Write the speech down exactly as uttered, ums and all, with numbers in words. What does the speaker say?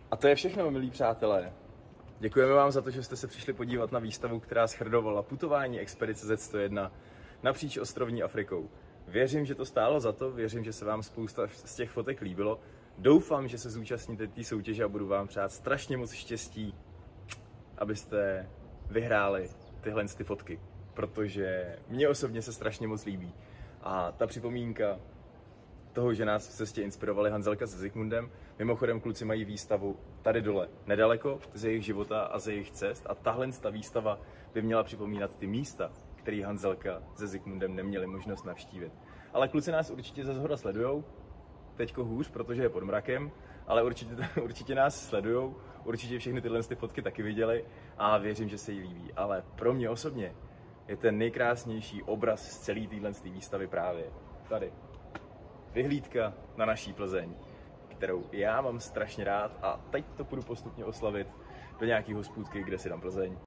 A to je všechno, milí přátelé. Děkujeme vám za to, že jste se přišli podívat na výstavu, která shrnovala putování expedice Z sto jedna napříč ostrovní Afrikou. Věřím, že to stálo za to, věřím, že se vám spousta z těch fotek líbilo. Doufám, že se zúčastníte té soutěže a budu vám přát strašně moc štěstí, abyste vyhráli tyhle ty fotky, protože mně osobně se strašně moc líbí. A ta připomínka toho, že nás v cestě inspirovali Hanzelka se Zikmundem. Mimochodem, kluci mají výstavu tady dole, nedaleko z jejich života a z jejich cest. A tahle ta výstava by měla připomínat ty místa, které Hanzelka se Zikmundem neměli možnost navštívit. Ale kluci nás určitě ze zhora sledujou, teďko hůř, protože je pod mrakem, ale určitě, určitě nás sledujou, určitě všechny tyhle ty fotky taky viděli a věřím, že se jí líbí. Ale pro mě osobně je ten nejkrásnější obraz z celé téhle výstavy právě tady. Vyhlídka na naší Plzeň, kterou já mám strašně rád a teď to půjdu postupně oslavit do nějaký hospůdky, kde si dám Plzeň.